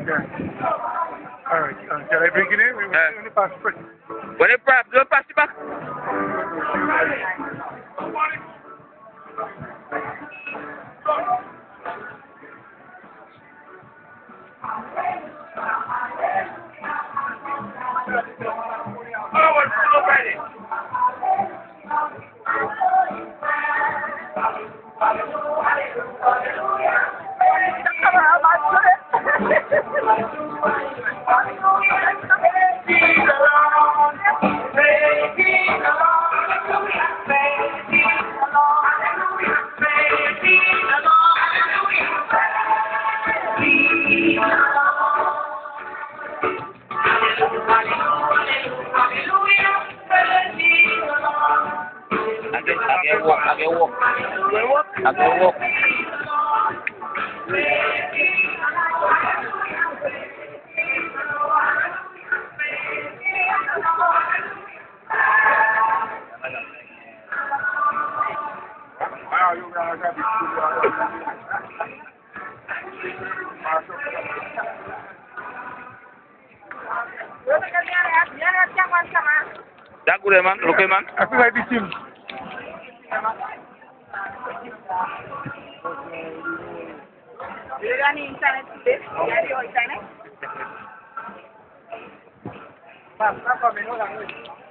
Yeah. All right. Shall I bring it in? We only pass first. When you pass, don't pass it back. I can walk. That good, man. Okay, man. I feel like this team. You got any internet today? You got your internet?